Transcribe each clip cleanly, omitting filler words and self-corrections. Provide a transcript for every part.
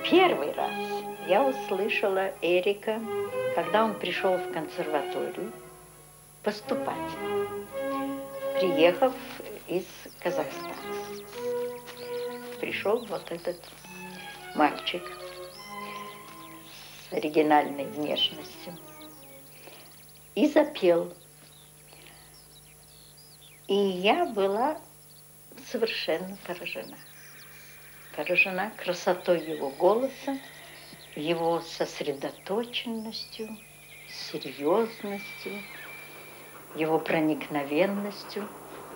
Первый раз я услышала Эрика, когда он пришел в консерваторию поступать, приехав из Казахстана. Пришел вот этот мальчик с оригинальной внешностью и запел. И я была совершенно поражена. Поражена красотой его голоса, его сосредоточенностью, серьезностью, его проникновенностью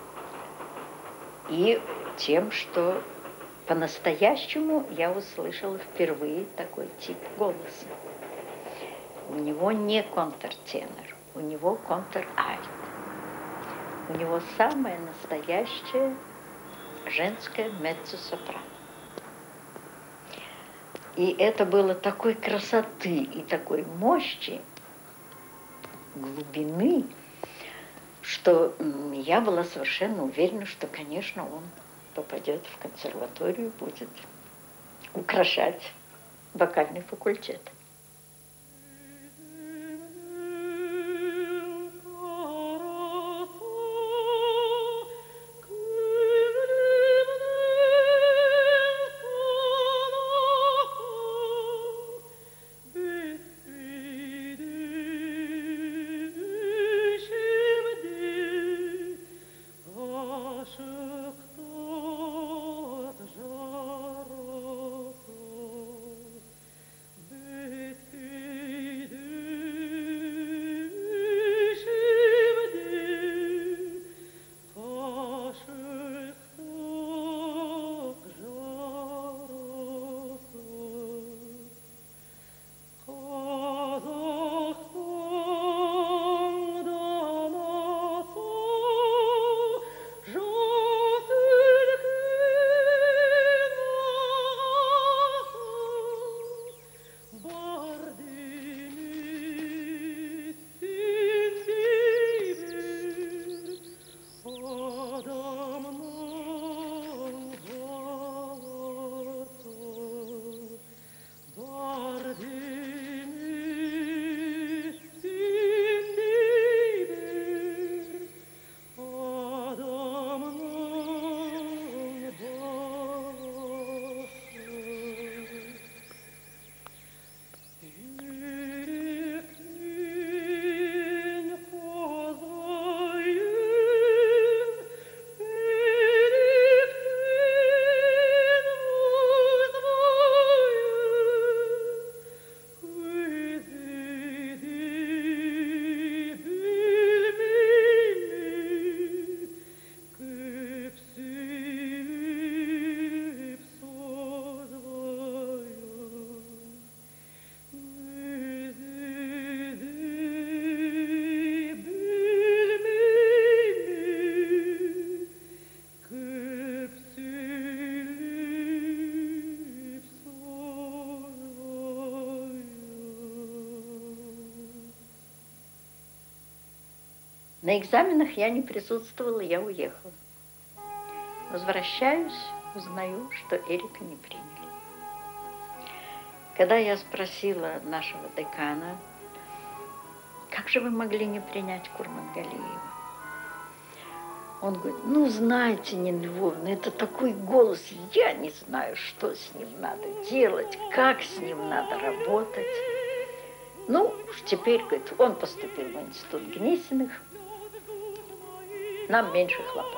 и тем, что по-настоящему я услышала впервые такой тип голоса. У него не контртенор, у него контр-альт. У него самая настоящая женская меццо-сопрано. И это было такой красоты и такой мощи, глубины, что я была совершенно уверена, что, конечно, он попадет в консерваторию, будет украшать вокальный факультет. На экзаменах я не присутствовала, я уехала. Возвращаюсь, узнаю, что Эрика не приняли. Когда я спросила нашего декана, как же вы могли не принять Курмангалиева? Он говорит, ну, знаете, Нина Львовна, это такой голос, я не знаю, что с ним надо делать, как с ним надо работать. Ну, теперь, говорит, он поступил в институт Гнесиных, нам меньше хлопот.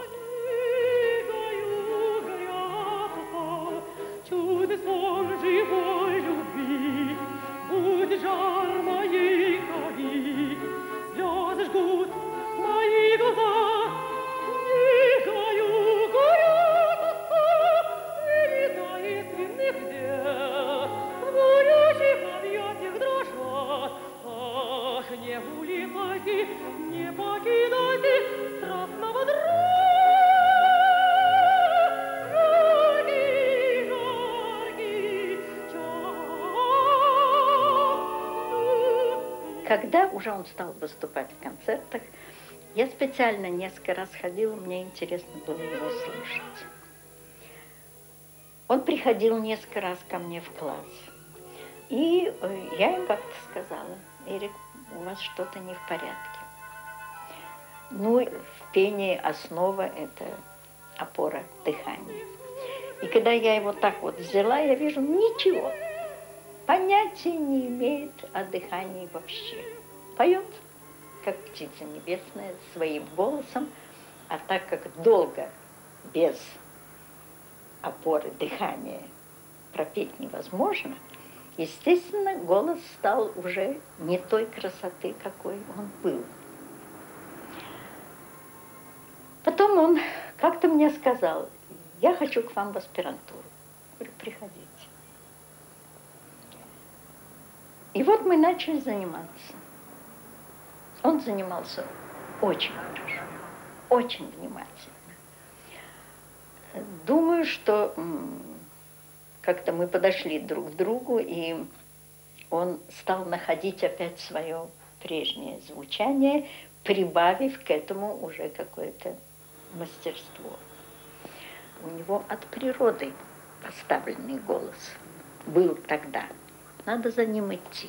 Когда уже он стал выступать в концертах, я специально несколько раз ходила, мне интересно было его слушать. Он приходил несколько раз ко мне в класс. И я им как-то сказала: Эрик, у вас что-то не в порядке. Ну, в пении основа – это опора дыхания. И когда я его так вот взяла, я вижу, ничего, понятия не имеет о дыхании вообще. Поет, как птица небесная, своим голосом, а так как долго без опоры дыхания пропеть невозможно, естественно, голос стал уже не той красоты, какой он был. Потом он как-то мне сказал: я хочу к вам в аспирантуру. Я говорю, приходите. И вот мы начали заниматься. Он занимался очень хорошо, очень внимательно. Думаю, что как-то мы подошли друг к другу, и он стал находить опять свое прежнее звучание, прибавив к этому уже какое-то мастерство. У него от природы поставленный голос был тогда. Надо за ним идти.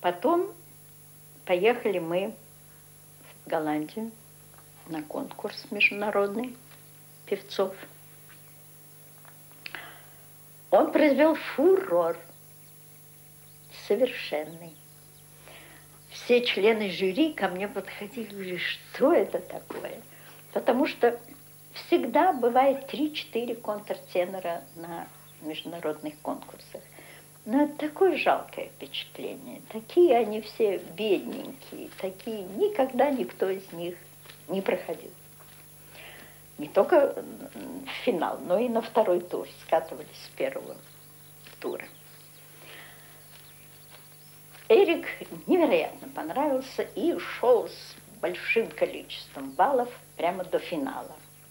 Потом поехали мы в Голландию на конкурс международный певцов. Он произвел фурор совершенный. Все члены жюри ко мне подходили и говорили, что это такое? Потому что всегда бывает 3-4 контртенора на международных конкурсах. Но это такое жалкое впечатление. Такие они все бедненькие, такие, никогда никто из них не проходил. Не только в финал, но и на второй тур скатывались с первого тура. Эрик невероятно понравился и шел с большим количеством баллов прямо до финала.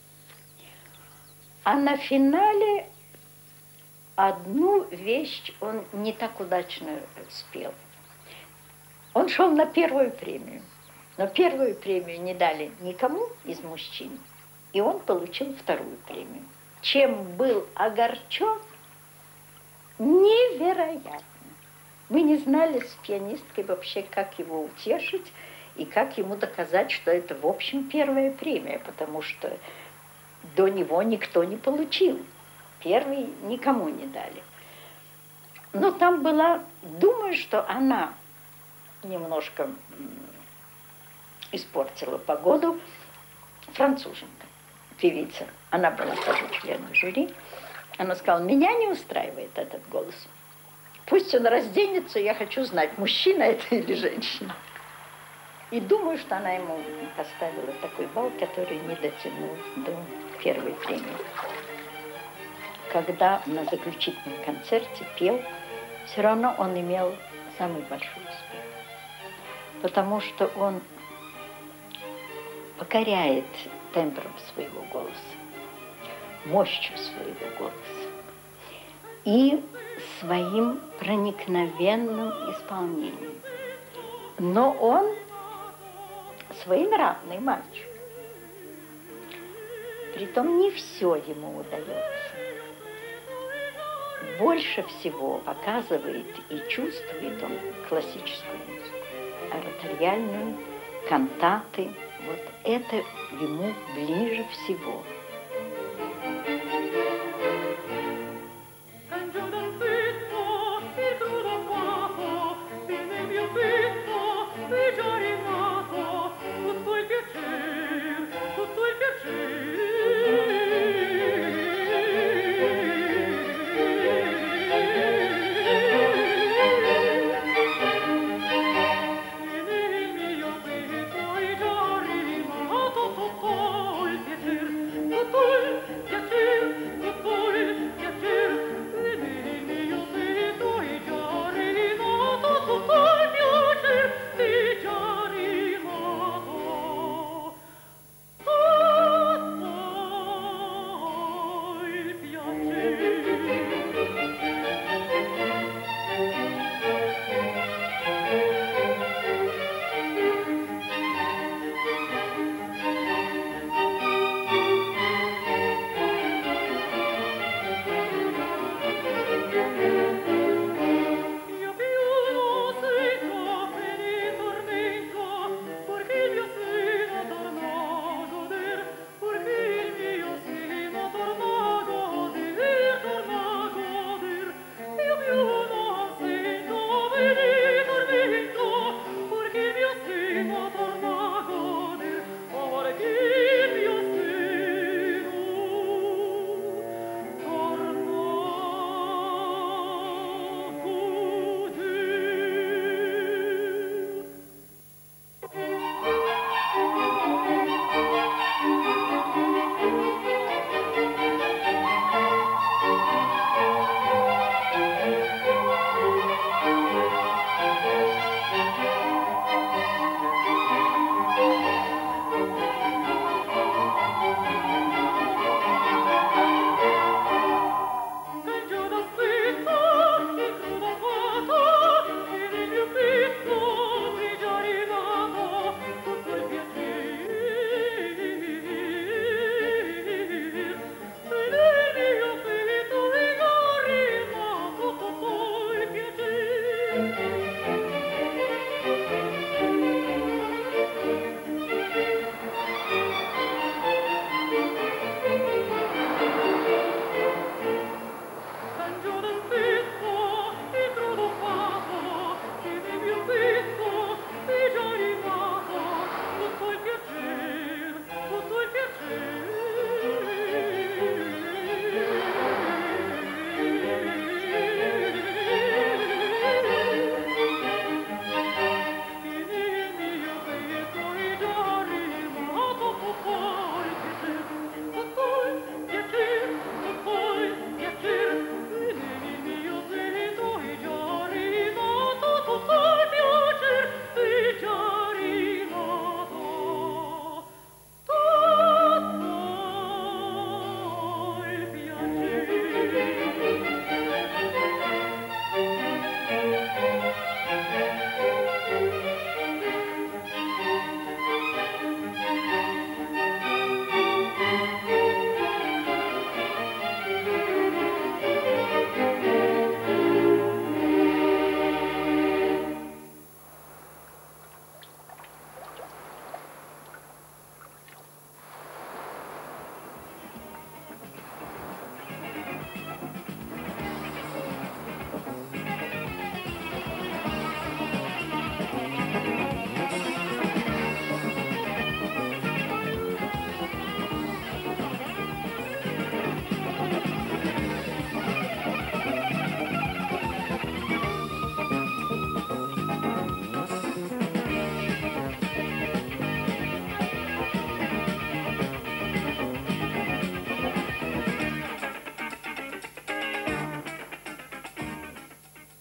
А на финале одну вещь он не так удачно спел. Он шел на первую премию, но первую премию не дали никому из мужчин, и он получил вторую премию. Чем был огорчен, невероятно. Мы не знали с пианисткой вообще, как его утешить и как ему доказать, что это, в общем, первая премия, потому что до него никто не получил. Первый никому не дали. Но там была, думаю, что она немножко испортила погоду, француженка, певица. Она была тоже членом жюри. Она сказала, меня не устраивает этот голос. Пусть он разденется, я хочу знать, мужчина это или женщина. И думаю, что она ему поставила такой балл, который не дотянул до первой премии. Когда на заключительном концерте пел, все равно он имел самый большой успех. Потому что он покоряет тембром своего голоса, мощью своего голоса и своим проникновенным исполнением. Но он своенравный мальчик. Притом не все ему удается. Больше всего показывает и чувствует он классическую музыку, ораториальную, кантаты. Вот это ему ближе всего.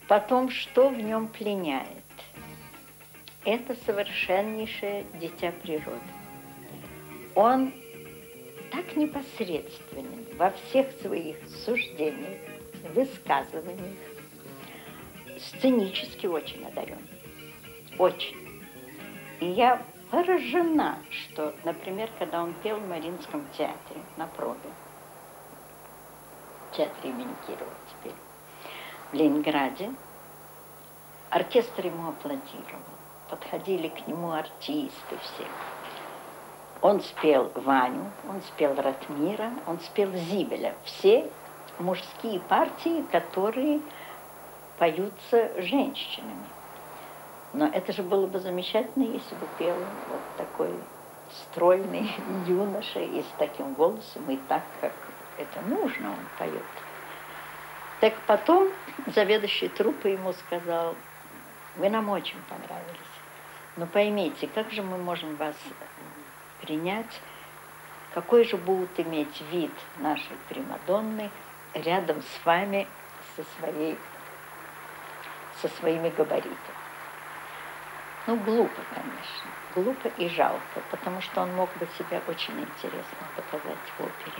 Потом, что в нем пленяет? Это совершеннейшее дитя природы. Он так непосредственен во всех своих суждениях, высказываниях, сценически очень одарен. Очень. И я поражена, что, например, когда он пел в Мариинском театре на пробе, в театре имени Кирова теперь, в Ленинграде, оркестр ему аплодировал, подходили к нему артисты все. Он спел Ваню, он спел Ратмира, он спел Зибеля. Все мужские партии, которые поются женщинами. Но это же было бы замечательно, если бы пел вот такой стройный юноша и с таким голосом, и так, как это нужно, он поет. Так потом заведующий труппой ему сказал: вы нам очень понравились, но поймите, как же мы можем вас принять, какой же будут иметь вид нашей примадонны рядом с вами со своими габаритами. Ну, глупо, конечно, глупо и жалко, потому что он мог бы себя очень интересно показать в опере.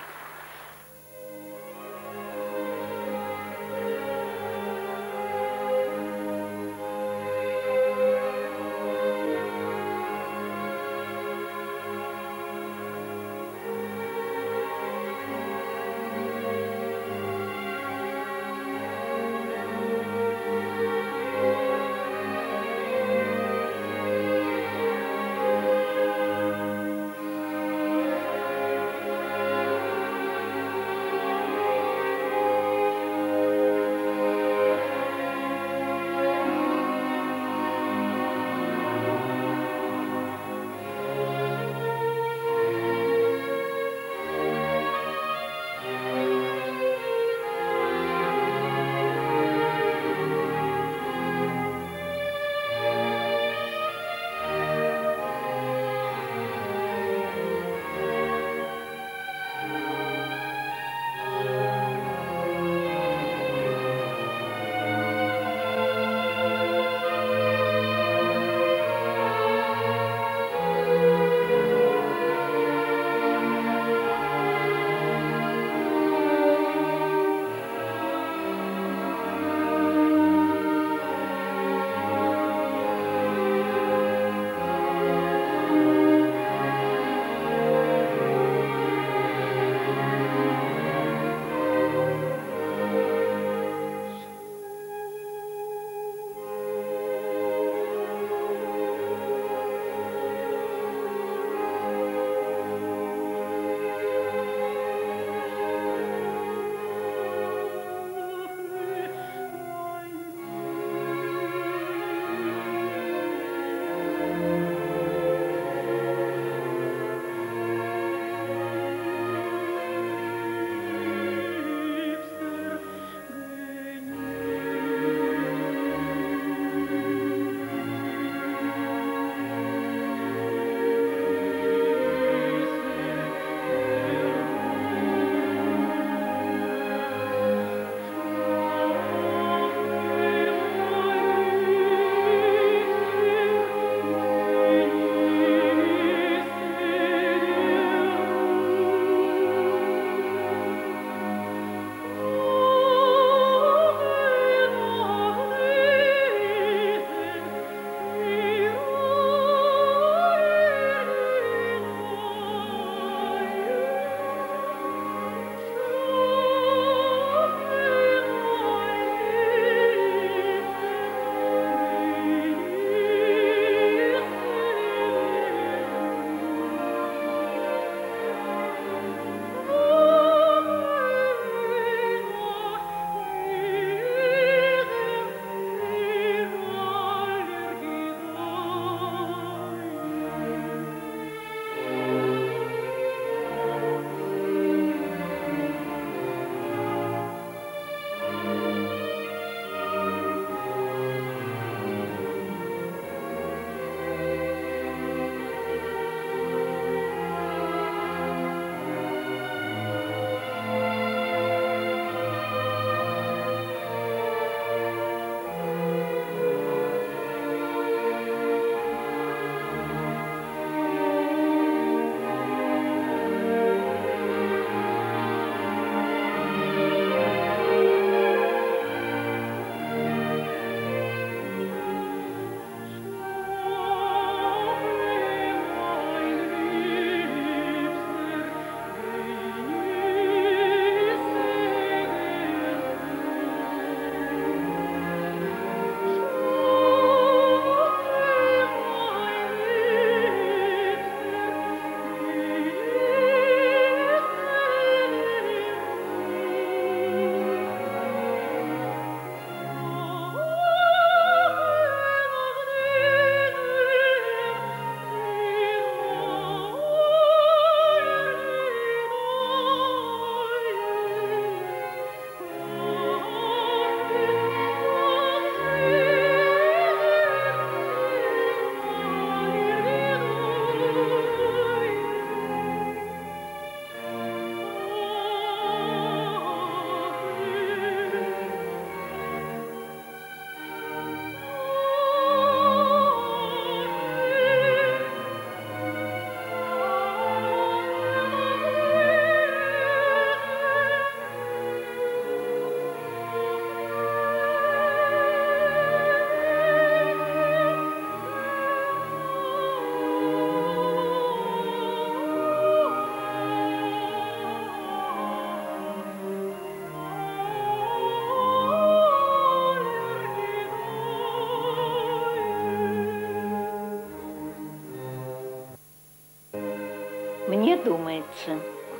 думается,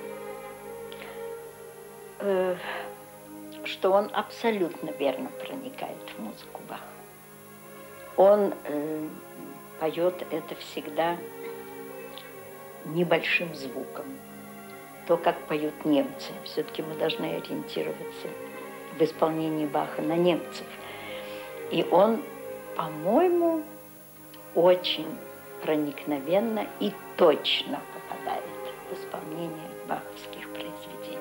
что он абсолютно верно проникает в музыку Баха. Он поет это всегда небольшим звуком. То, как поют немцы. Все-таки мы должны ориентироваться в исполнении Баха на немцев. И он, по-моему, очень проникновенно и точно попадает в исполнение баховских произведений.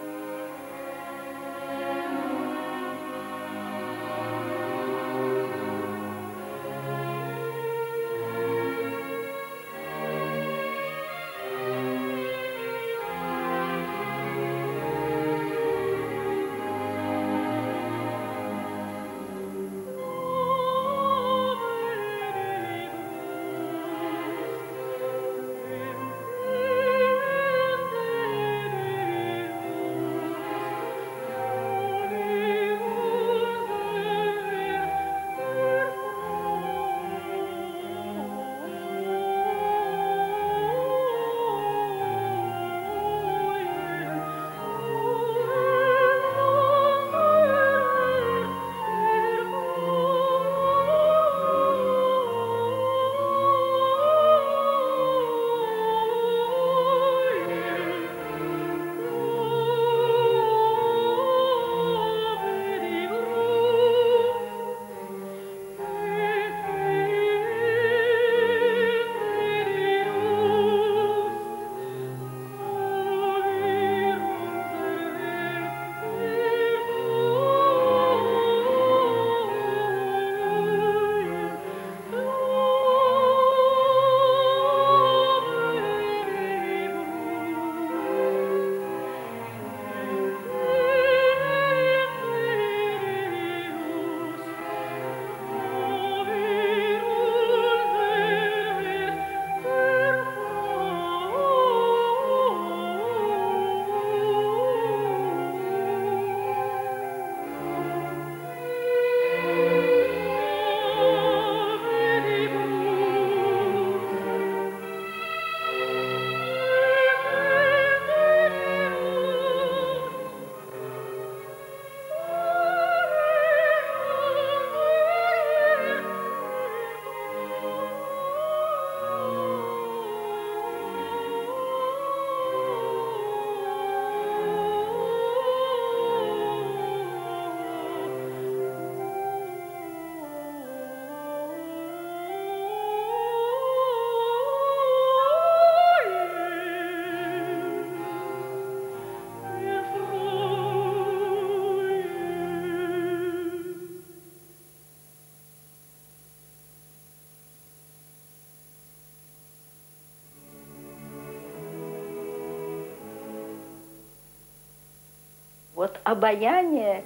Вот обаяние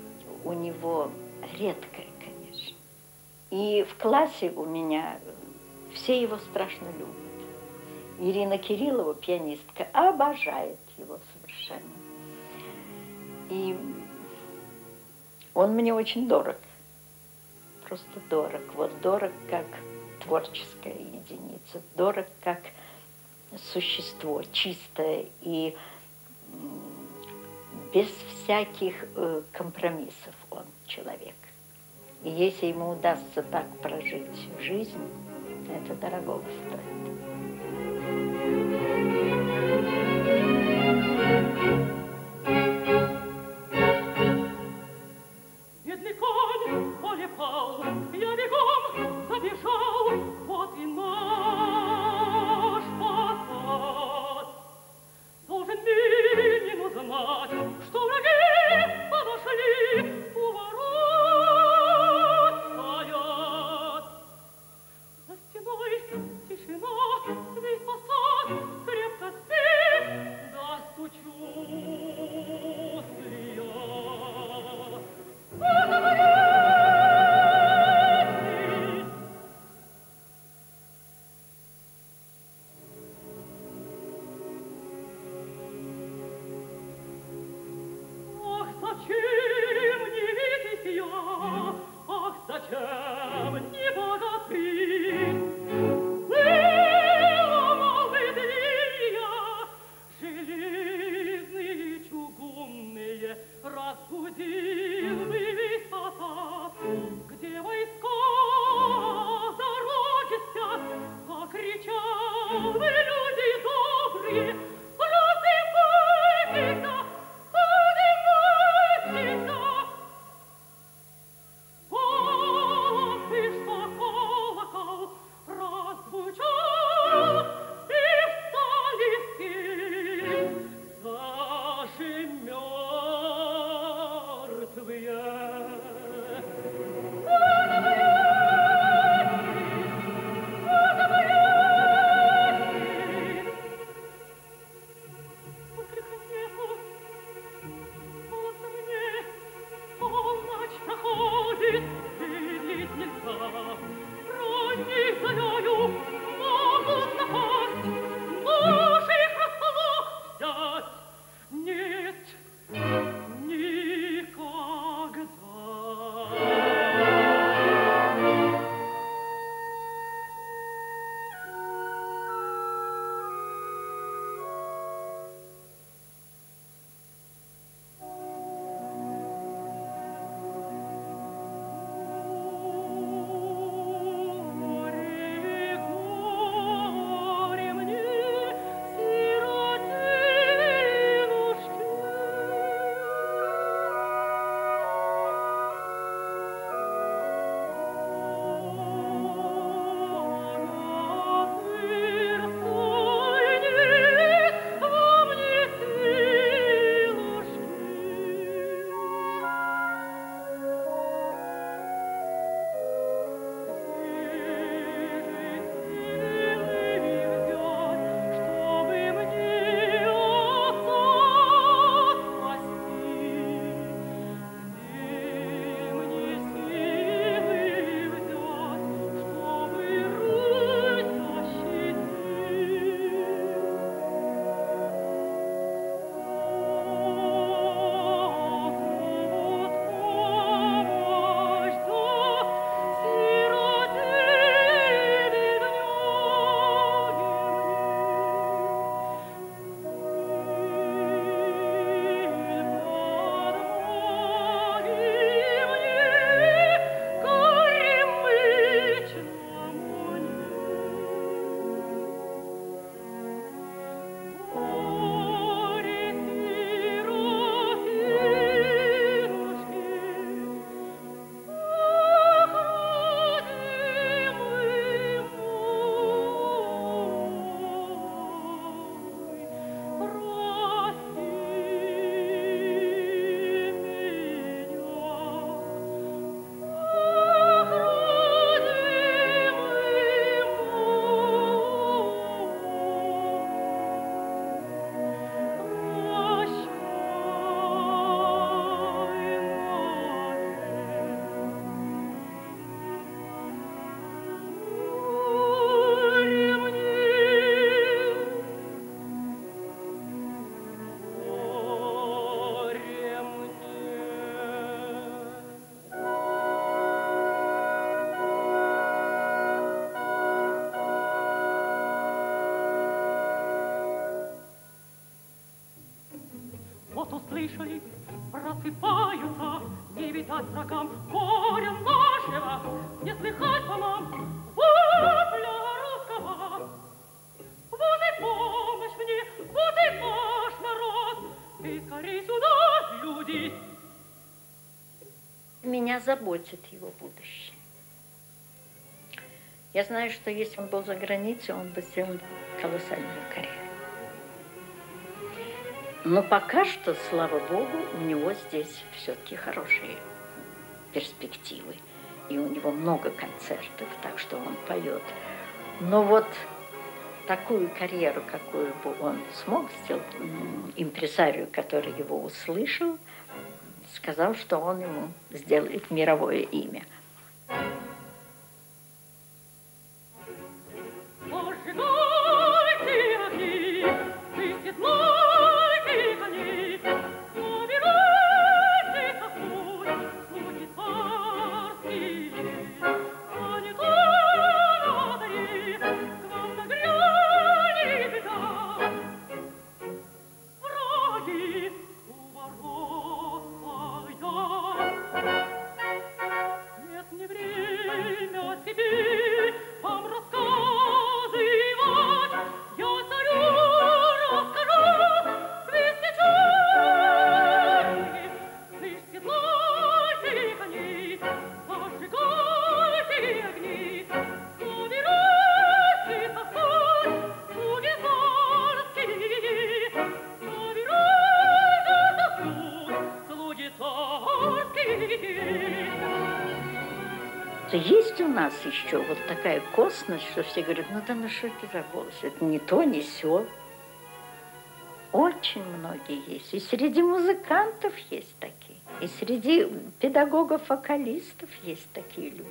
у него редкое, конечно. И в классе у меня все его страшно любят. Ирина Кириллова, пианистка, обожает его совершенно. И он мне очень дорог. Просто дорог. Вот дорог как творческая единица, дорог как существо чистое и без всяких компромиссов он человек. И если ему удастся так прожить жизнь, это дорого стоит. Бедный конь в поле пал, я бегом забежал, вот и наш посад. Должен Минин узнать, что враги подошли, у ворот стоят. За стеной тишина, Вот услышали, просыпаются, не видать врагам горя нашего, не слыхать по нам вопля русского. Вот и помощь мне, вот и наш народ, ты скорей сюда, люди. Меня заботит его будущее. Я знаю, что если он был за границей, он бы сделал колоссальную карьеру. Но пока что, слава Богу, у него здесь все-таки хорошие перспективы. И у него много концертов, так что он поет. Но вот такую карьеру, какую бы он смог сделать, импресарио, который его услышал, сказал, что он ему сделает мировое имя. что есть у нас еще вот такая косность, что все говорят, ну да ну что это за голос? Это не то, не сё. Очень многие есть. И среди музыкантов есть такие. И среди педагогов-вокалистов есть такие люди.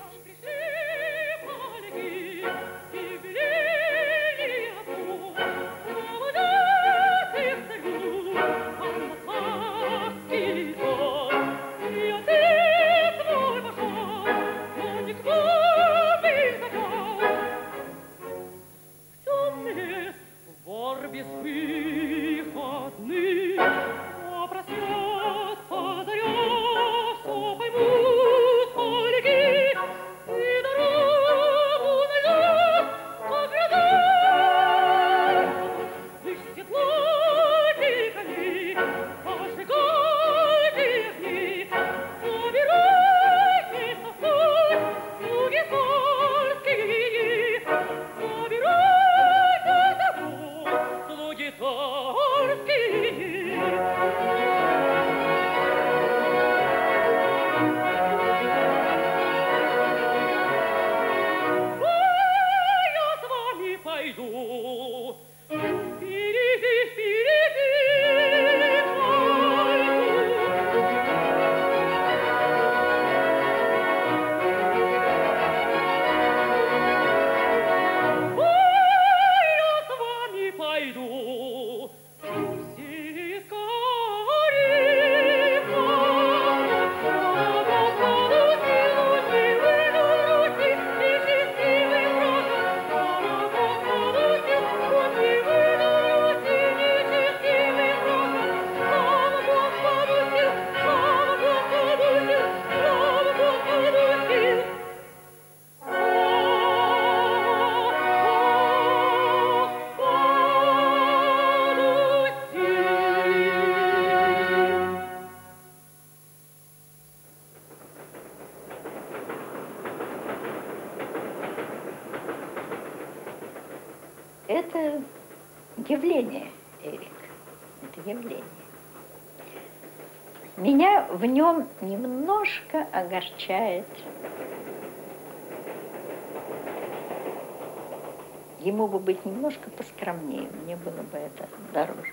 Это явление, Эрик, это явление. Меня в нем немножко огорчает. Ему бы быть немножко поскромнее, мне было бы это дороже.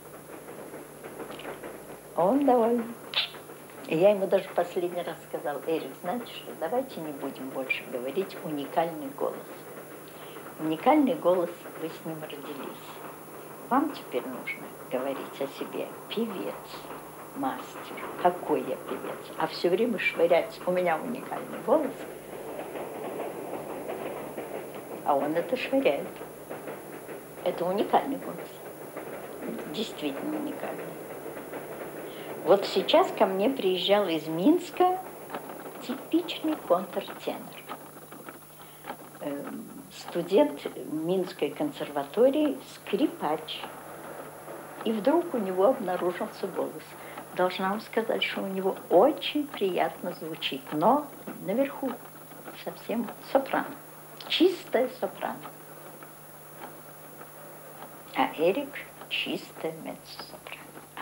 Он довольно. И я ему даже последний раз сказала, Эрик, знаете что, давайте не будем больше говорить уникальный голос. Уникальный голос, вы с ним родились. Вам теперь нужно говорить о себе певец, мастер. Какой я певец? А все время швырять, у меня уникальный голос. А он это швыряет. Это уникальный голос. Действительно уникальный. Вот сейчас ко мне приезжал из Минска типичный контртенор. Студент Минской консерватории, скрипач. И вдруг у него обнаружился голос. Должна вам сказать, что у него очень приятно звучит, но наверху совсем сопрано. Чистая сопрано. А Эрик чистая меццо-сопрано.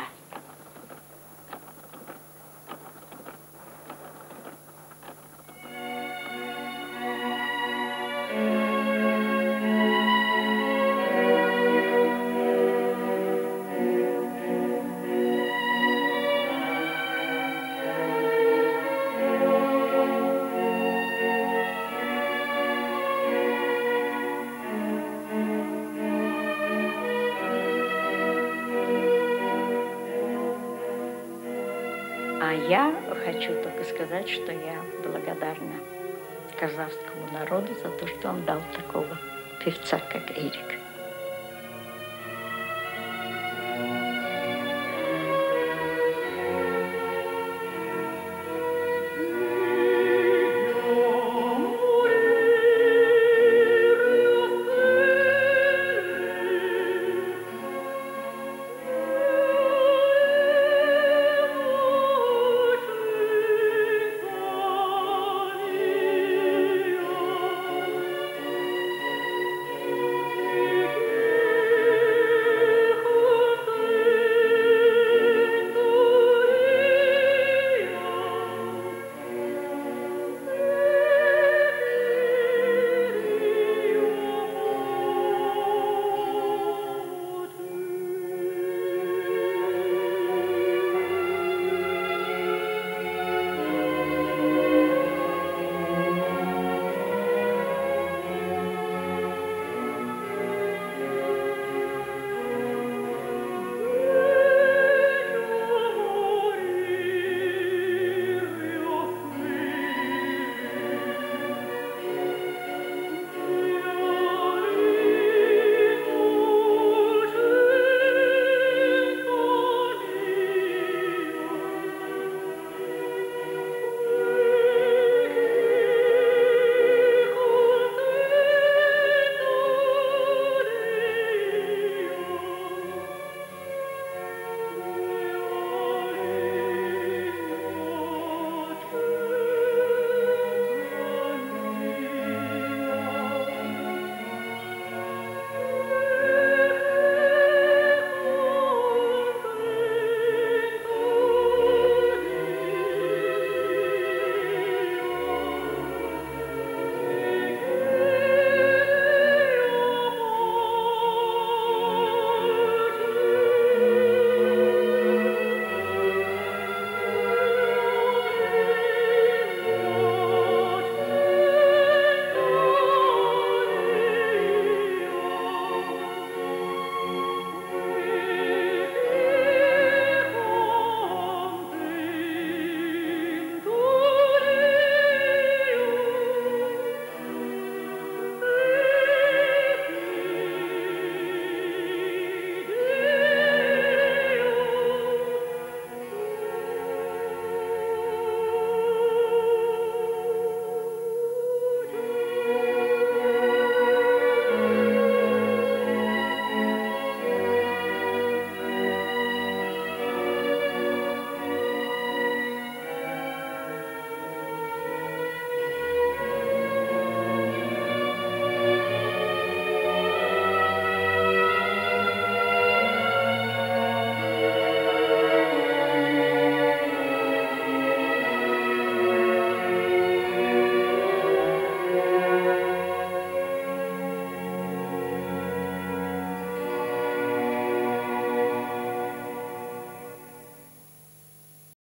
А я хочу только сказать, что я благодарна казахскому народу за то, что он дал такого певца, как Эрик.